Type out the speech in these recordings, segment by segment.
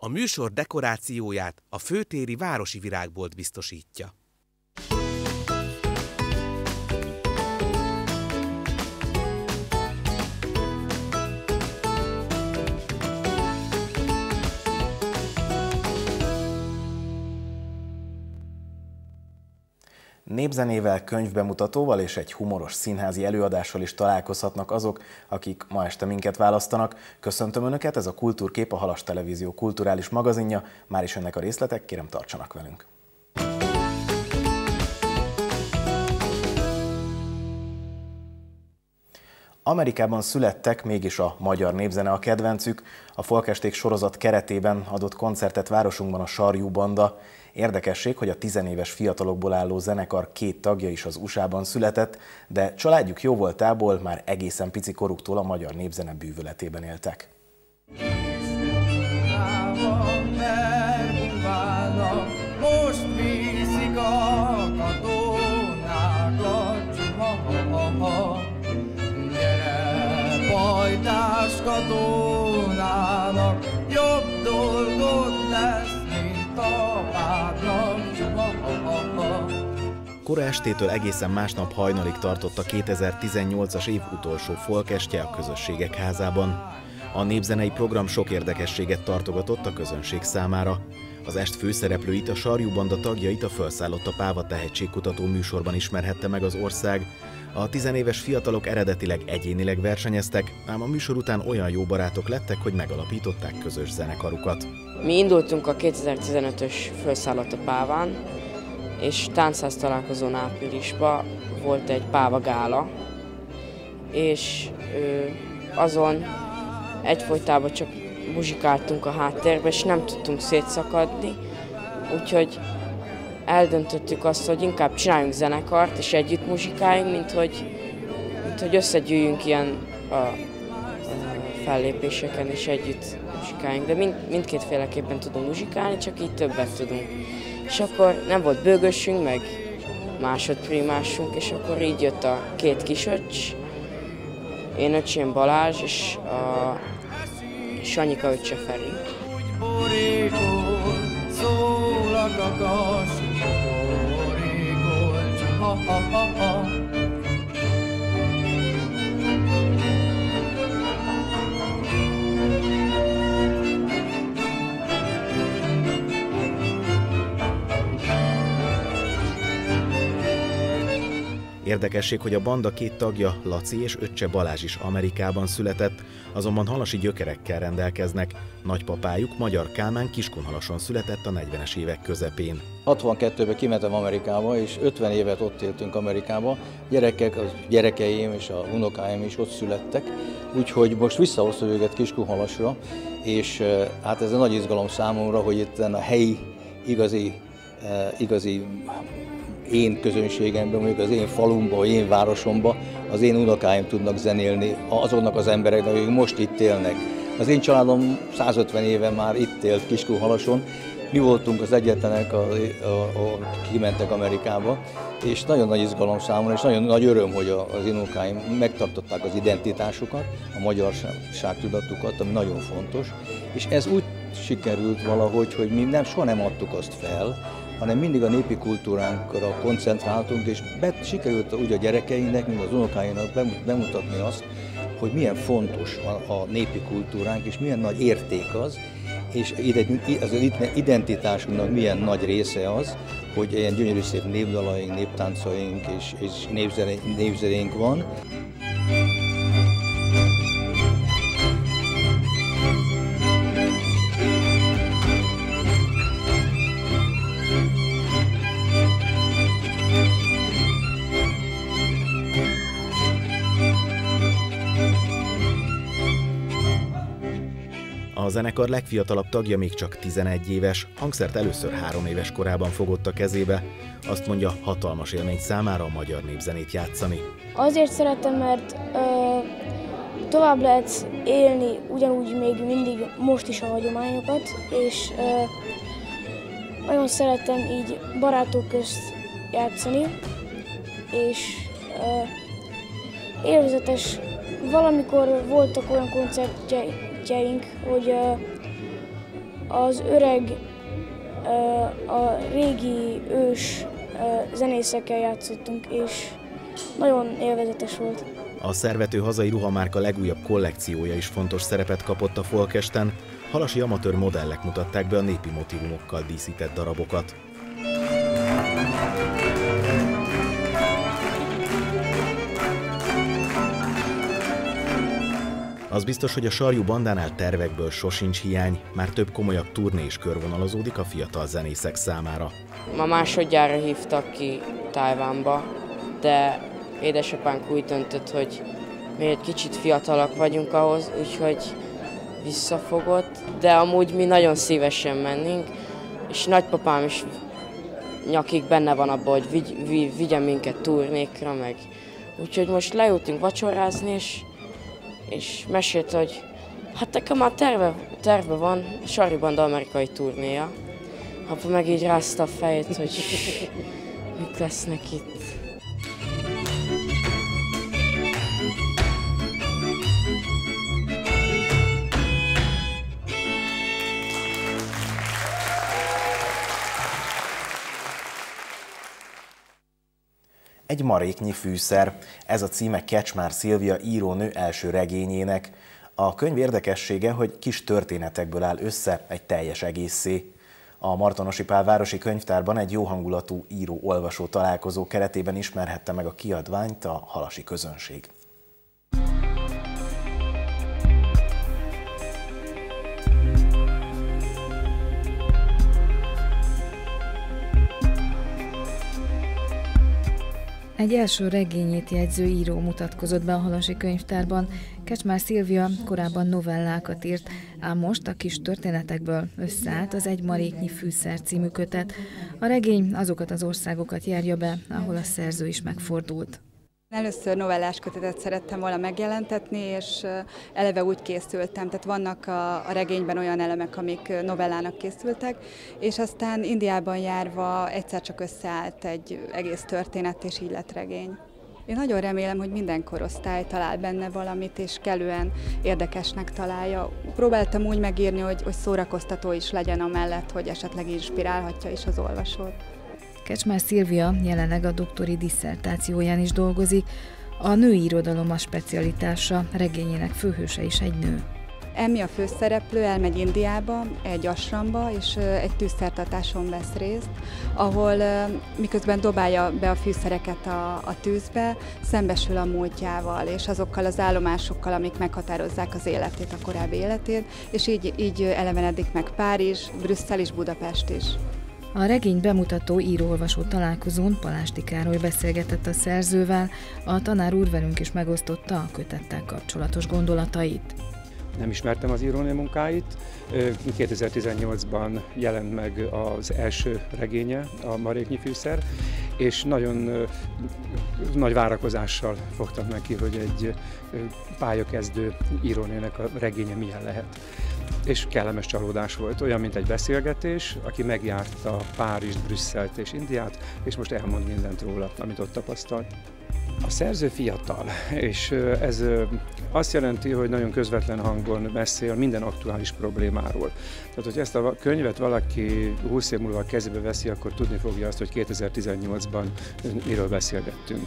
A műsor dekorációját a főtéri városi virágbolt biztosítja. Népzenével, könyvbemutatóval és egy humoros színházi előadással is találkozhatnak azok, akik ma este minket választanak. Köszöntöm Önöket, ez a Kultúrkép, a Halas Televízió kulturális magazinja. Már is jönnek a részletek, kérem tartsanak velünk. Amerikában születtek, mégis a magyar népzene a kedvencük. A Folkesték sorozat keretében adott koncertet városunkban a Sarjú Banda. Érdekesség, hogy a tizenéves fiatalokból álló zenekar 2 tagja is az USA-ban született, de családjuk jóvoltából már egészen pici koruktól a magyar népzene bűvöletében éltek. Most viszik a katonákat, gyere, pajtás katonának, jobb dolgod lesz, mint apádnak. Kora estétől egészen másnap hajnalig tartott a 2018-as év utolsó folkestje a Közösségek Házában. A népzenei program sok érdekességet tartogatott a közönség számára. Az est főszereplőit, a Sarjú Banda tagjait a Fölszállott a Páva tehetségkutató műsorban ismerhette meg az ország. A tizenéves fiatalok eredetileg egyénileg versenyeztek, ám a műsor után olyan jó barátok lettek, hogy megalapították közös zenekarukat. Mi indultunk a 2015-ös Fölszállott a Páván, és táncház találkozón áprilisban volt egy Páva gála, és azon egyfolytában csak muzsikáltunk a háttérben, és nem tudtunk szétszakadni, úgyhogy eldöntöttük azt, hogy inkább csináljunk zenekart, és együtt muzsikáljunk, mint hogy összegyűjjünk ilyen fellépéseken, és együtt muzsikáljunk. De mindkétféleképpen tudunk muzsikálni, csak így többet tudunk. És akkor nem volt bőgösünk, meg másodprimásunk, és akkor így jött a 2 kisöcs, én öcsém Balázs, és a Sanyika öccse Feri. Szól a kakas, Érdekesség, hogy a banda 2 tagja, Laci és öccse Balázs is Amerikában született, azonban halasi gyökerekkel rendelkeznek. Nagypapájuk, Magyar Kálmán Kiskunhalason született a 40-es évek közepén. 62-ben kimentem Amerikába, és 50 évet ott éltünk Amerikába. Gyerekek, a gyerekeim és a unokáim is ott születtek, úgyhogy most visszahoztam őket Kiskunhalasra, és hát ez egy nagy izgalom számomra, hogy itt a helyi, igazi én közönségemben, mondjuk az én falumban, én városomban az én unokáim tudnak zenélni azoknak az embereknek, akik most itt élnek. Az én családom 150 éve már itt élt Kiskunhalason. Mi voltunk az egyetlenek, kimentek Amerikába, és nagyon nagy izgalom számomra, és nagyon nagy öröm, hogy az én unokáim megtartották az identitásukat, a magyarságtudatukat, ami nagyon fontos, és ez úgy sikerült valahogy, hogy mi soha nem adtuk azt fel, hanem mindig a népi kultúránkra koncentráltunk, és sikerült úgy a gyerekeinknek, mint az unokáinak bemutatni azt, hogy milyen fontos a népi kultúránk, és milyen nagy érték az, és az identitásunknak milyen nagy része az, hogy ilyen gyönyörű szép népdalaink, néptáncaink és népzenénk van. A zenekar legfiatalabb tagja még csak 11 éves, hangszert először 3 éves korában fogott a kezébe. Azt mondja, hatalmas élmény számára a magyar népzenét játszani. Azért szeretem, mert tovább lehet élni ugyanúgy még mindig most is a hagyományokat, és nagyon szeretem így barátok közt játszani, és élvezetes. Valamikor voltak olyan koncertjeink, hogy az öreg, a régi ős zenészekkel játszottunk, és nagyon élvezetes volt. A szervető hazai ruhamárka legújabb kollekciója is fontos szerepet kapott a folkesten. Halasi amatőr modellek mutatták be a népi motívumokkal díszített darabokat. Az biztos, hogy a Sarjú bandánál tervekből sosincs hiány, már több komolyabb turné is körvonalazódik a fiatal zenészek számára. Ma másodjára hívtak ki Tajvánba, de édesapánk úgy döntött, hogy mi egy kicsit fiatalak vagyunk ahhoz, úgyhogy visszafogott, de amúgy mi nagyon szívesen mennénk, és nagypapám is nyakig benne van abban, hogy vigyen minket turnékra meg. Úgyhogy most leültünk vacsorázni, és mesélt, hogy hát nekem már terve van Sarjú banda amerikai turnéja. Apa meg így rázta a fejét, hogy mik lesznek itt. Egy maréknyi fűszer, ez a címe Kecsmár Szilvia írónő első regényének. A könyv érdekessége, hogy kis történetekből áll össze egy teljes egészé. A Martonosi Pál városi könyvtárban egy jóhangulatú író-olvasó találkozó keretében ismerhette meg a kiadványt a halasi közönség. Egy első regényét jegyző író mutatkozott be a halasi könyvtárban. Kecsmár Szilvia korábban novellákat írt, ám most a kis történetekből összeállt az Egy maréknyi fűszer című kötet. A regény azokat az országokat járja be, ahol a szerző is megfordult. Először novellás kötetet szerettem volna megjelentetni, és eleve úgy készültem, tehát vannak a regényben olyan elemek, amik novellának készültek, és aztán Indiában járva egyszer csak összeállt egy egész történet, és így lett regény. Én nagyon remélem, hogy minden korosztály talál benne valamit, és kellően érdekesnek találja. Próbáltam úgy megírni, hogy szórakoztató is legyen amellett, hogy esetleg inspirálhatja is az olvasót. Kecsmár Szilvia jelenleg a doktori disszertációján is dolgozik. A női irodalom a specialitása, regényének főhőse is egy nő. Emmi a főszereplő elmegy Indiába, egy asramba, és egy tűzszertartáson vesz részt, ahol miközben dobálja be a fűszereket a tűzbe, szembesül a múltjával, és azokkal az állomásokkal, amik meghatározzák az életét, a korábbi életét, és így elevenedik meg Párizs, Brüsszel és Budapest is. A regény bemutató író-olvasó találkozón Palásti Károly beszélgetett a szerzővel, a tanár úr velünk is megosztotta a kötettel kapcsolatos gondolatait. Nem ismertem az írónő munkáit. 2018-ban jelent meg az első regénye, a Maréknyi fűszer, és nagyon nagy várakozással fogtam neki, hogy egy pályakezdő írónőnek a regénye milyen lehet. És kellemes csalódás volt, olyan, mint egy beszélgetés, aki megjárta Párizst, Brüsszelt és Indiát, és most elmond mindent róla, amit ott tapasztalt. A szerző fiatal, és ez azt jelenti, hogy nagyon közvetlen hangon beszél minden aktuális problémáról. Tehát, hogy ezt a könyvet valaki 20 év múlva a kezébe veszi, akkor tudni fogja azt, hogy 2018-ban miről beszélgettünk.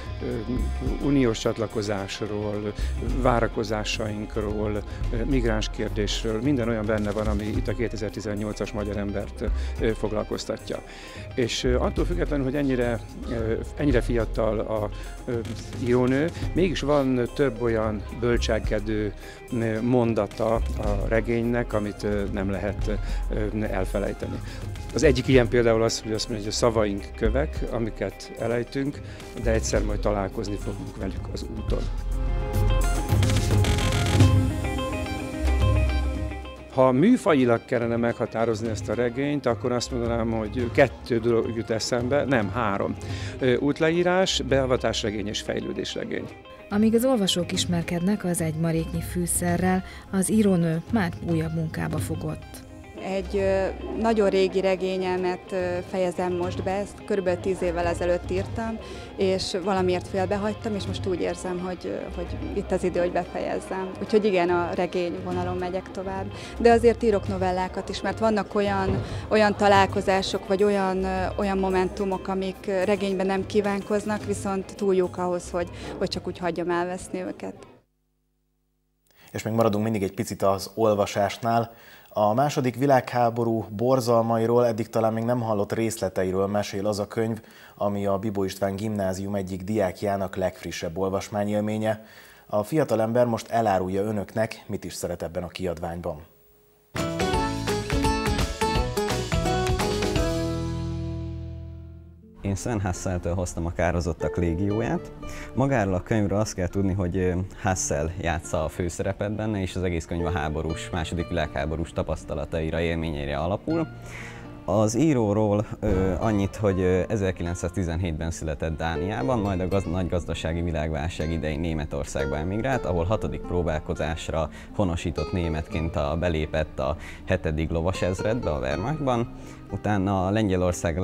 Uniós csatlakozásról, várakozásainkról, migráns kérdésről, minden olyan benne van, ami itt a 2018-as magyar embert foglalkoztatja. És attól függetlenül, hogy ennyire fiatal a írónő, mégis van több olyan bölcselkedő mondata a regénynek, amit nem lehet elfelejteni. Az egyik ilyen például az, hogy azt mondja, hogy a szavaink kövek, amiket elejtünk, de egyszer majd találkozni fogunk velük az úton. Ha műfajilag kellene meghatározni ezt a regényt, akkor azt mondanám, hogy 2 dolog jut eszembe, nem 3. Útleírás, beavatás regény és fejlődés regény. Amíg az olvasók ismerkednek az Egy maréknyi fűszerrel, az írónő már újabb munkába fogott. Egy nagyon régi regényemet fejezem most be, ezt kb. 10 évvel ezelőtt írtam, és valamiért félbehagytam, és most úgy érzem, hogy itt az idő, hogy befejezzem. Úgyhogy igen, a regény vonalon megyek tovább. De azért írok novellákat is, mert vannak olyan találkozások, vagy olyan momentumok, amik regényben nem kívánkoznak, viszont túl jók ahhoz, hogy csak úgy hagyjam elveszni őket. És még maradunk mindig egy picit az olvasásnál. A második világháború borzalmairól eddig talán még nem hallott részleteiről mesél az a könyv, ami a Bibó István Gimnázium egyik diákjának legfrissebb olvasmányélménye. A fiatalember most elárulja önöknek, mit is szeret ebben a kiadványban. Én Sven Hasseltől hoztam a Kározottak légióját. Magáról a könyvről azt kell tudni, hogy Hassel játsza a főszerepet benne, és az egész könyv a második világháborús tapasztalataira, élményeire alapul. Az íróról annyit, hogy 1917-ben született Dániában, majd a nagy gazdasági világválság idején Németországba emigrált, ahol 6. próbálkozásra honosított németként belépett a 7. lovasezredbe a Wehrmachtban. Utána a Lengyelország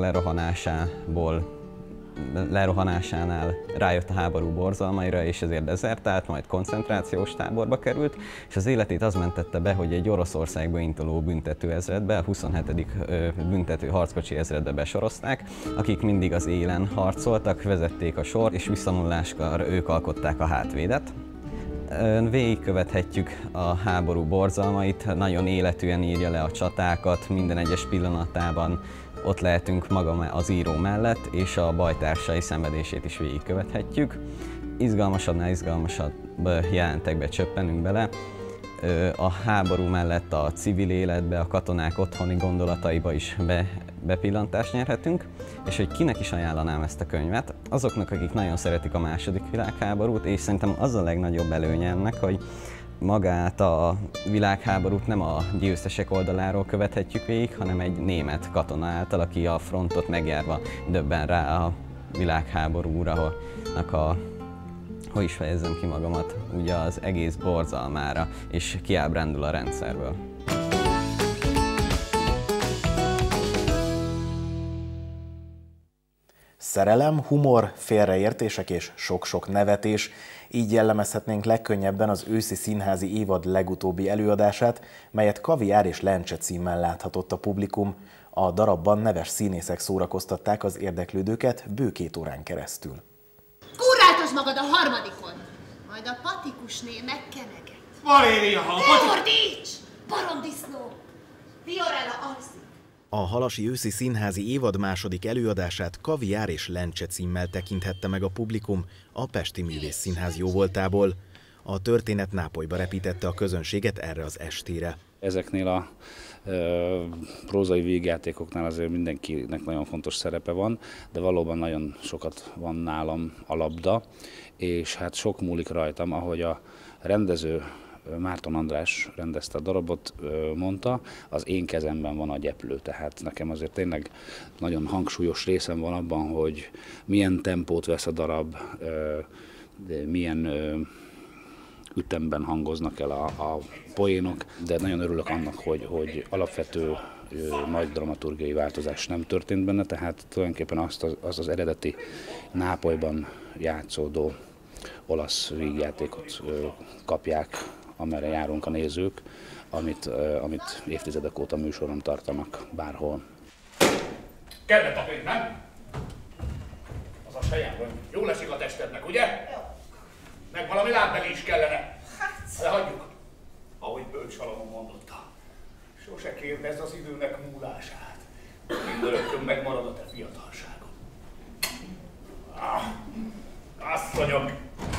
lerohanásánál rájött a háború borzalmaira, és ezért dezertált, majd koncentrációs táborba került, és az életét az mentette be, hogy egy Oroszországba induló büntetőezredbe, a 27. büntető harckocsi ezredbe besorozták, akik mindig az élen harcoltak, vezették a sort, és visszanuláskor ők alkották a hátvédet. Végigkövethetjük a háború borzalmait, nagyon életűen írja le a csatákat, minden egyes pillanatában ott lehetünk maga az író mellett, és a bajtársai szenvedését is végigkövethetjük. Izgalmasabbnál izgalmasabb jelentekbe csöppenünk bele. A háború mellett a civil életbe, a katonák otthoni gondolataiba is bepillantást nyerhetünk, és hogy kinek is ajánlanám ezt a könyvet, azoknak, akik nagyon szeretik a második világháborút, és szerintem az a legnagyobb előnye ennek, hogy magát a világháborút nem a győztesek oldaláról követhetjük végig, hanem egy német katona által, aki a frontot megjárva döbben rá a világháborúra, hogy is fejezzem ki magamat, ugye az egész borzalmára, és kiábrándul a rendszerből. Szerelem, humor, félreértések és sok-sok nevetés. Így jellemezhetnénk legkönnyebben az őszi színházi évad legutóbbi előadását, melyet Kaviár és Lencse címmel láthatott a publikum. A darabban neves színészek szórakoztatták az érdeklődőket bő 2 órán keresztül. Kurráltozz magad a harmadikon, majd a patikusné megkeneget. Valéria, ha ne ordíts! Baromdisznó! Fiorella alszik. A Halasi őszi színházi évad második előadását Kaviár és Lencse címmel tekinthette meg a publikum a Pesti Művészszínház jóvoltából. A történet Nápolyba repítette a közönséget erre az estére. Ezeknél a prózai vígjátékoknál azért mindenkinek nagyon fontos szerepe van, de valóban nagyon sokat van nálam a labda, és hát sok múlik rajtam, ahogy a rendező Márton András rendezte a darabot, mondta, az én kezemben van a gyeplő, tehát nekem azért tényleg nagyon hangsúlyos részem van abban, hogy milyen tempót vesz a darab, milyen ütemben hangoznak el a poénok, de nagyon örülök annak, hogy alapvető nagy dramaturgiai változás nem történt benne, tehát tulajdonképpen az eredeti Nápolyban játszódó olasz vígjátékot kapják, amerre járunk a nézők, amit évtizedek óta műsoron tartanak bárhol. Kedve papír, nem? Az a sejemben. Jól esik a testednek, ugye? Jó. Meg valami lábbeli is kellene. De hagyjuk, ahogy Bölcs Salamon mondotta. Sose kérdezz az időnek múlását. Mindörökkön megmarad a te fiatalságod. Asszonyok!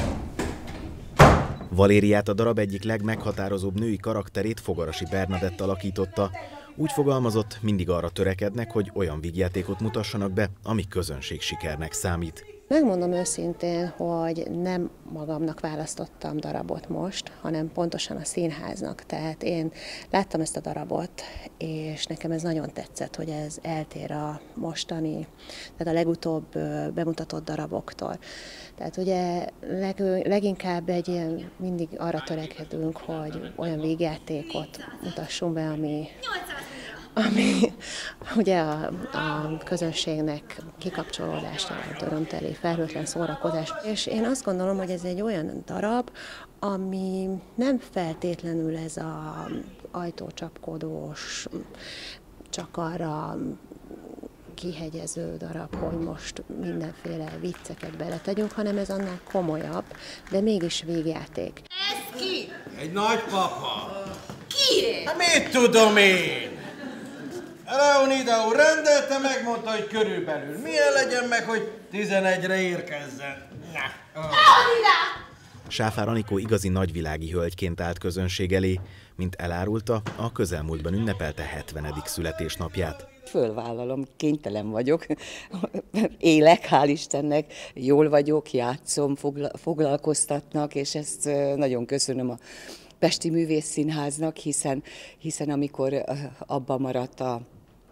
Valériát, a darab egyik legmeghatározóbb női karakterét, Fogarasi Bernadett alakította. Úgy fogalmazott, mindig arra törekednek, hogy olyan vígjátékot mutassanak be, ami közönség sikernek számít. Megmondom őszintén, hogy nem magamnak választottam darabot most, hanem pontosan a színháznak. Tehát én láttam ezt a darabot, és nekem ez nagyon tetszett, hogy ez eltér a mostani, tehát a legutóbb bemutatott daraboktól. Tehát ugye leginkább egy ilyen, mindig arra törekedünk, hogy olyan vígjátékot mutassunk be, ami ami ugye a közönségnek kikapcsolódást jelent, örömteli, felhőtlen szórakozás. És én azt gondolom, hogy ez egy olyan darab, ami nem feltétlenül ez az ajtócsapkodós, csak arra kihegyező darab, hogy most mindenféle vicceket beletegyünk, hanem ez annál komolyabb, de mégis végjáték. Ez ki? Egy nagypapa. Kié? Hát mit tudom én? Leonida úr rendelte, megmondta, hogy körülbelül milyen legyen meg, hogy 11-re érkezzen. Leonida! Sáfár Anikó igazi nagyvilági hölgyként állt közönség elé, mint elárulta, a közelmúltban ünnepelte 70. születésnapját. Fölvállalom, kénytelen vagyok, élek, hál' Istennek, jól vagyok, játszom, foglalkoztatnak, és ezt nagyon köszönöm a Pesti Művészszínháznak, hiszen amikor abban maradt a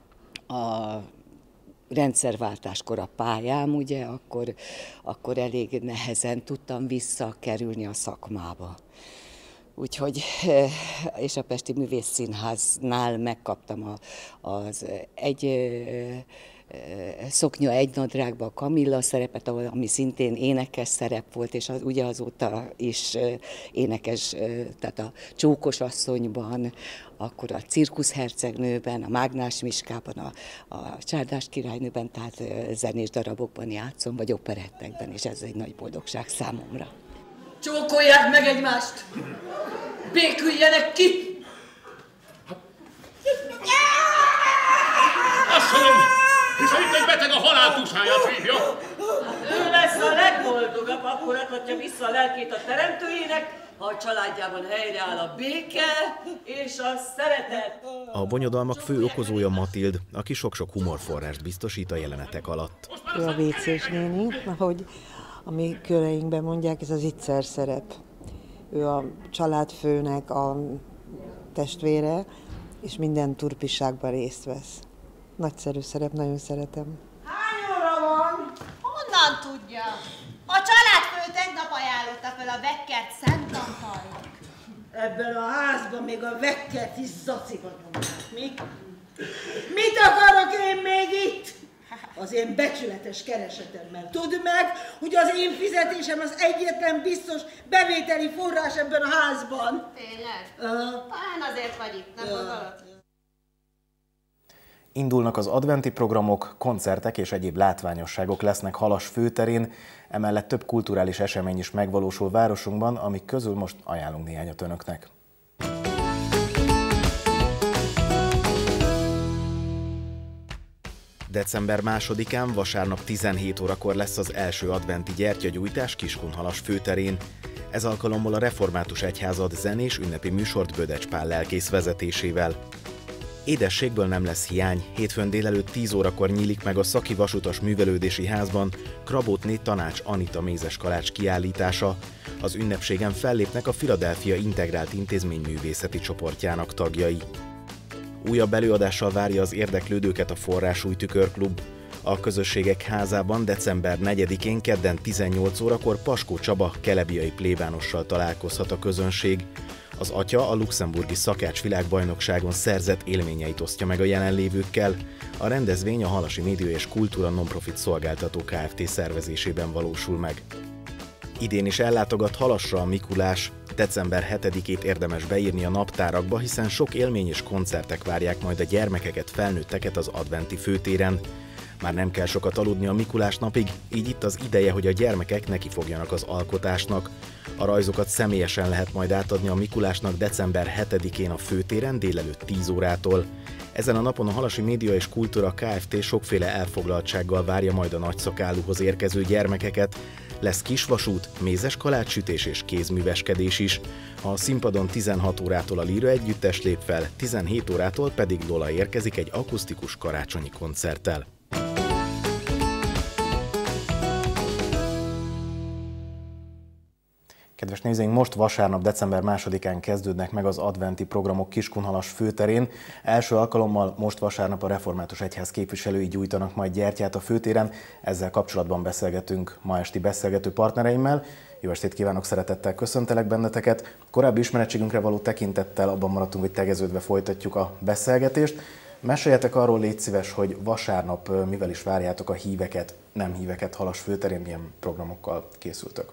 rendszerváltáskor a pályám, ugye, akkor elég nehezen tudtam visszakerülni a szakmába. Úgyhogy, és a Pesti Művészszínháznál megkaptam az Szoknya egy nadrágba a Kamilla szerepet, ami szintén énekes szerep volt, és ugye azóta is énekes, tehát a Csókos asszonyban, akkor a Cirkuszhercegnőben, a Mágnás Miskában, a Csárdás királynőben, tehát zenés darabokban játszom, vagy operettekben, és ez egy nagy boldogság számomra. Csókolják meg egymást! Béküljenek ki! Asszonyom! Hiszen itt egy beteg a halál tusáját vívja! Ő lesz a legboldogabb akkor adhatja vissza a lelkét a teremtőjének, ha a családjában helyreáll a béke és a szeretet. A bonyodalmak fő okozója Matild, aki sok-sok humorforrást biztosít a jelenetek alatt. Ő a WC-s néni, ahogy a mi köreinkben mondják, ez az Itzer szerep. Ő a családfőnek a testvére, és minden turpiságban részt vesz. Nagyszerű szerep, nagyon szeretem. Hány óra van? Honnan tudja? A családfő tegnap ajánlotta fel a vekkert Szent Antalnak. Ebben a házban még a vekkert is zaciba nyomják, mi? Mit akarok én még itt? Az én becsületes keresetemmel. Tudd meg, hogy az én fizetésem az egyetlen biztos bevételi forrás ebben a házban. Tényleg? Talán azért vagy itt, nem gondolod? Indulnak az adventi programok, koncertek és egyéb látványosságok lesznek Halas főterén, emellett több kulturális esemény is megvalósul városunkban, amik közül most ajánlunk néhányat önöknek. December 2-án, vasárnap 17 órakor lesz az első adventi gyertyagyújtás Kiskunhalas főterén. Ez alkalommal a Református Egyházad zenés ünnepi műsort Bödecs Pál lelkész vezetésével. Édességből nem lesz hiány, hétfőn délelőtt 10 órakor nyílik meg a Szaki Vasutas Művelődési Házban Krabótné Tanács Anita mézes kalács kiállítása. Az ünnepségen fellépnek a Philadelphia Integrált Intézmény művészeti csoportjának tagjai. Újabb előadással várja az érdeklődőket a Forrásúj Tükörklub. A Közösségek Házában december 4-én kedden 18 órakor Paskó Csaba kelebiai plébánossal találkozhat a közönség. Az atya a luxemburgi szakács világbajnokságon szerzett élményeit osztja meg a jelenlévőkkel. A rendezvény a Halasi Média és Kultúra Nonprofit Szolgáltató Kft. Szervezésében valósul meg. Idén is ellátogat Halasra a Mikulás. December 7-ét érdemes beírni a naptárakba, hiszen sok élmény és koncertek várják majd a gyermekeket, felnőtteket az adventi főtéren. Már nem kell sokat aludni a Mikulás napig, így itt az ideje, hogy a gyermekek nekifogjanak az alkotásnak. A rajzokat személyesen lehet majd átadni a Mikulásnak december 7-én a főtéren délelőtt 10 órától. Ezen a napon a Halasi Média és Kultúra Kft. Sokféle elfoglaltsággal várja majd a nagyszakálúhoz érkező gyermekeket. Lesz kisvasút, mézes kalácssütés és kézműveskedés is. A színpadon 16 órától a Líra együttes lép fel, 17 órától pedig Lola érkezik egy akusztikus karácsonyi koncerttel. Kedves nézőink, most vasárnap, december 2-án kezdődnek meg az adventi programok Kiskunhalas főterén. Első alkalommal most vasárnap a Református Egyház képviselői gyújtanak majd gyertyát a főtéren. Ezzel kapcsolatban beszélgetünk ma esti beszélgető partnereimmel. Jó estét kívánok, szeretettel köszöntelek benneteket. Korábbi ismerettségünkre való tekintettel abban maradtunk, hogy tegeződve folytatjuk a beszélgetést. Meséljetek arról, légy szíves, hogy vasárnap mivel is várjátok a híveket, nem híveket Halas főterén, milyen programokkal készültök?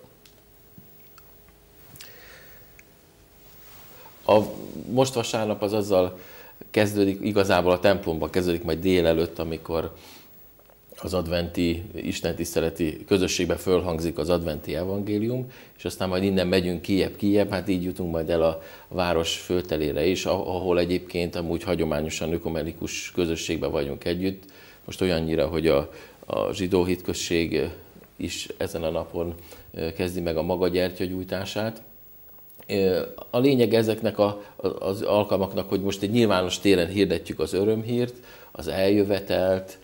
Most vasárnap az azzal kezdődik, igazából a templomban kezdődik majd délelőtt, amikor az adventi, istentiszteleti közösségbe fölhangzik az adventi evangélium, és aztán majd innen megyünk kijebb, hát így jutunk majd el a város főterére is, ahol egyébként amúgy hagyományosan ökumenikus közösségben vagyunk együtt. Most olyannyira, hogy a zsidó hitközség is ezen a napon kezdi meg a maga gyertyagyújtását. A lényeg ezeknek az alkalmaknak, hogy most egy nyilvános téren hirdetjük az örömhírt, az eljövetelt,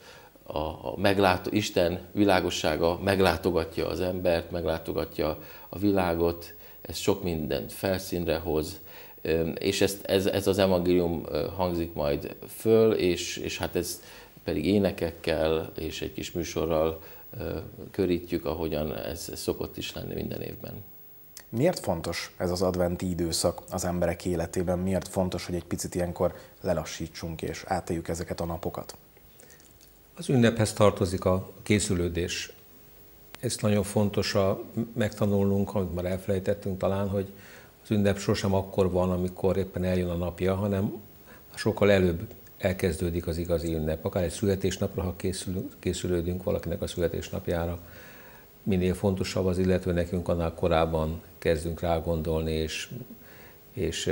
Isten világossága meglátogatja az embert, meglátogatja a világot, ez sok mindent felszínre hoz, és ez az evangélium hangzik majd föl, és hát ez pedig énekekkel és egy kis műsorral körítjük, ahogyan ez szokott is lenni minden évben. Miért fontos ez az adventi időszak az emberek életében? Miért fontos, hogy egy picit ilyenkor lelassítsunk és átéljük ezeket a napokat? Az ünnephez tartozik a készülődés. Ezt nagyon fontos megtanulnunk, amit már elfelejtettünk talán, hogy az ünnep sosem akkor van, amikor éppen eljön a napja, hanem sokkal előbb elkezdődik az igazi ünnep. Akár egy születésnapra, ha készülődünk valakinek a születésnapjára, minél fontosabb az illető nekünk, annál korábban kezdünk rá gondolni, és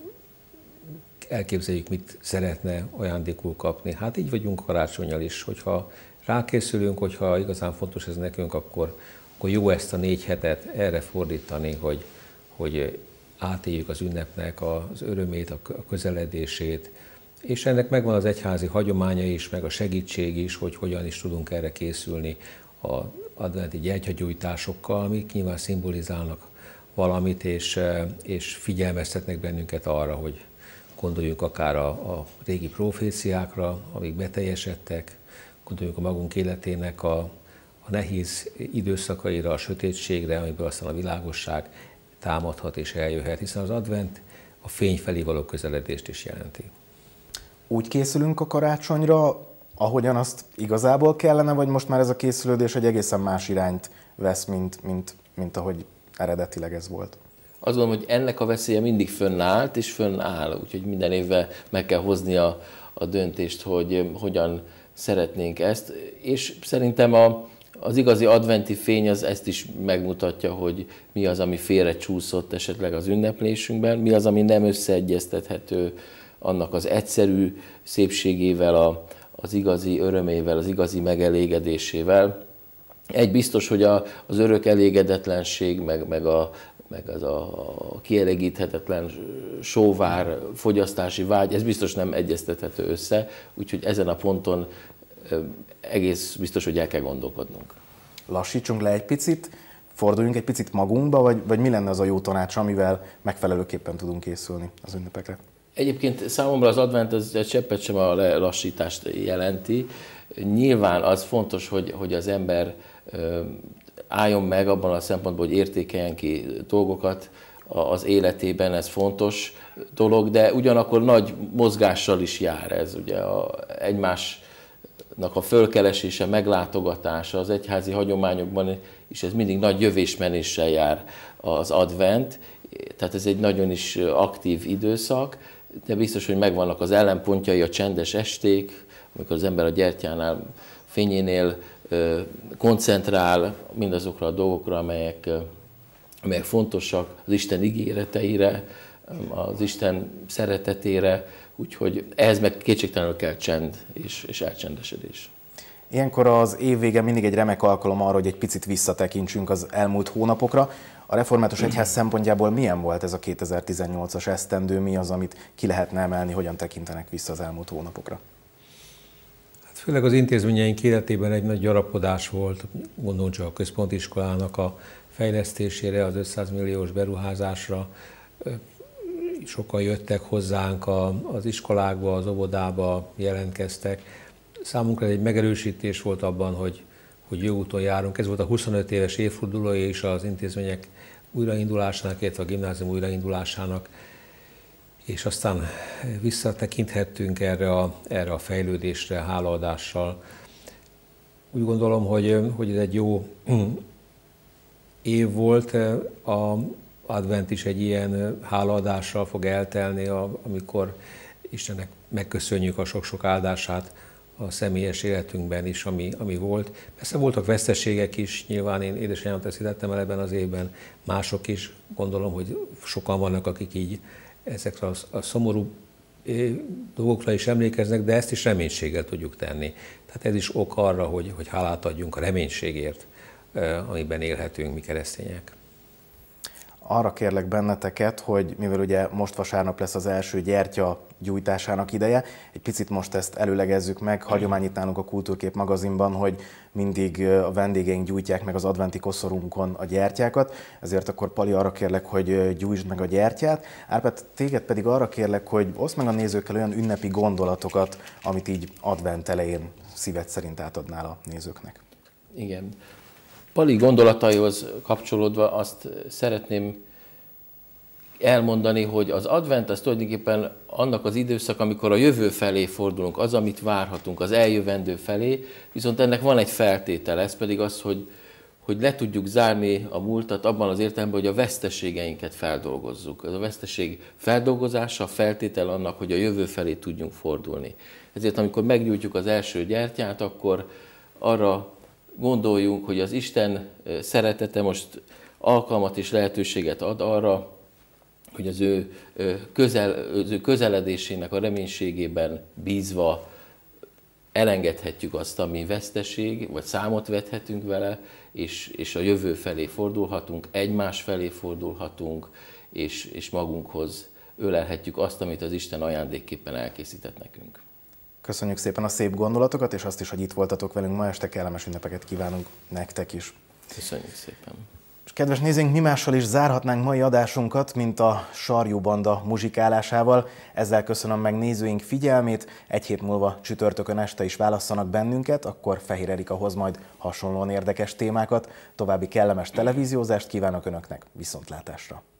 elképzeljük, mit szeretne ajándékul kapni. Hát így vagyunk karácsonnyal is, hogyha rákészülünk, hogyha igazán fontos ez nekünk, akkor jó ezt a 4 hetet erre fordítani, hogy átéljük az ünnepnek az örömét, a közeledését, és ennek megvan az egyházi hagyománya is, meg a segítség is, hogy hogyan is tudunk erre készülni az adventi gyertyagyújtásokkal, amik nyilván szimbolizálnak valamit, és figyelmeztetnek bennünket arra, hogy gondoljunk akár a régi proféciákra, amik beteljesedtek, gondoljunk a magunk életének a nehéz időszakaira, a sötétségre, amiből aztán a világosság támadhat és eljöhet, hiszen az advent a fény felé való közeledést is jelenti. Úgy készülünk a karácsonyra, ahogyan azt igazából kellene, vagy most már ez a készülődés egy egészen más irányt vesz, mint ahogy eredetileg ez volt? Azt gondolom, hogy ennek a veszélye mindig fönnállt és fönnáll, úgyhogy minden évben meg kell hozni a döntést, hogy hogyan szeretnénk ezt, és szerintem az igazi adventi fény az ezt is megmutatja, hogy mi az, ami félrecsúszott esetleg az ünneplésünkben, mi az, ami nem összeegyeztethető annak az egyszerű szépségével, az igazi örömével, az igazi megelégedésével. Egy biztos, hogy az örök elégedetlenség, meg az a kielégíthetetlen sóvár, fogyasztási vágy, ez biztos nem egyeztethető össze, úgyhogy ezen a ponton egész biztos, hogy el kell gondolkodnunk. Lassítsunk le egy picit, forduljunk egy picit magunkba, vagy mi lenne az a jó tanács, amivel megfelelőképpen tudunk készülni az ünnepekre? Egyébként számomra az advent az cseppet sem a lelassítást jelenti. Nyilván az fontos, hogy az ember álljon meg abban a szempontból, hogy értékeljen ki dolgokat az életében, ez fontos dolog, de ugyanakkor nagy mozgással is jár ez. Ugye egymásnak a fölkeresése, meglátogatása, az egyházi hagyományokban is ez mindig nagy jövésmenéssel jár az advent, tehát ez egy nagyon is aktív időszak, de biztos, hogy megvannak az ellenpontjai, a csendes esték, amikor az ember a gyertyánál, fényénél koncentrál mindazokra a dolgokra, amelyek fontosak, az Isten ígéreteire, az Isten szeretetére, úgyhogy ehhez meg kétségtelenül kell csend és elcsendesedés. Ilyenkor az év vége mindig egy remek alkalom arra, hogy egy picit visszatekintsünk az elmúlt hónapokra. A református egyház szempontjából milyen volt ez a 2018-as esztendő, mi az, amit ki lehetne emelni, hogyan tekintenek vissza az elmúlt hónapokra? Hát főleg az intézményeink életében egy nagy gyarapodás volt, gondolom csak a központi iskolának a fejlesztésére, az 500 milliós beruházásra. Sokan jöttek hozzánk az iskolákba, az óvodába, jelentkeztek. Számunkra egy megerősítés volt abban, hogy jó úton járunk. Ez volt a 25 éves évfordulója is az intézmények újraindulásának, illetve a gimnázium újraindulásának. és aztán visszatekinthettünk erre a fejlődésre hálaadással. Úgy gondolom, hogy ez egy jó év volt, az advent is egy ilyen hálaadással fog eltelni, amikor Istennek megköszönjük a sok-sok áldását a személyes életünkben is, ami volt. Persze voltak veszteségek is, nyilván én édesanyámat veszítettem el ebben az évben, mások is, gondolom, hogy sokan vannak, akik így ezekre a szomorú dolgokra is emlékeznek, de ezt is reménységgel tudjuk tenni. Tehát ez is ok arra, hogy hálát adjunk a reménységért, amiben élhetünk mi keresztények. Arra kérlek benneteket, hogy mivel ugye most vasárnap lesz az első gyertya gyújtásának ideje, egy picit most ezt előlegezzük meg, hagyomány itt nálunk a Kultúrkép magazinban, hogy mindig a vendégeink gyújtják meg az adventi koszorunkon a gyertyákat, ezért akkor Pali, arra kérlek, hogy gyújtsd meg a gyertyát. Árpád, téged pedig arra kérlek, hogy oszd meg a nézőkkel olyan ünnepi gondolatokat, amit így advent elején szíved szerint átadnál a nézőknek. Igen. Pali gondolataihoz kapcsolódva azt szeretném elmondani, hogy az advent az tulajdonképpen annak az időszak, amikor a jövő felé fordulunk, az, amit várhatunk, az eljövendő felé, viszont ennek van egy feltétele, ez pedig az, hogy le tudjuk zárni a múltat abban az értelemben, hogy a veszteségeinket feldolgozzuk. Ez a veszteség feldolgozása feltétel annak, hogy a jövő felé tudjunk fordulni. Ezért amikor meggyújtjuk az első gyertyát, akkor arra gondoljunk, hogy az Isten szeretete most alkalmat és lehetőséget ad arra, hogy az ő közeledésének a reménységében bízva elengedhetjük azt, ami veszteség, vagy számot vethetünk vele, és a jövő felé fordulhatunk, egymás felé fordulhatunk, és magunkhoz ölelhetjük azt, amit az Isten ajándékképpen elkészített nekünk. Köszönjük szépen a szép gondolatokat, és azt is, hogy itt voltatok velünk ma este, kellemes ünnepeket kívánunk nektek is. Köszönjük szépen. És kedves nézőink, mi mással is zárhatnánk mai adásunkat, mint a Sarjú Banda muzsikálásával. Ezzel köszönöm meg nézőink figyelmét. Egy hét múlva csütörtökön este is válasszanak bennünket, akkor Fehér Erika hoz majd hasonlóan érdekes témákat. További kellemes televíziózást kívánok Önöknek, viszontlátásra!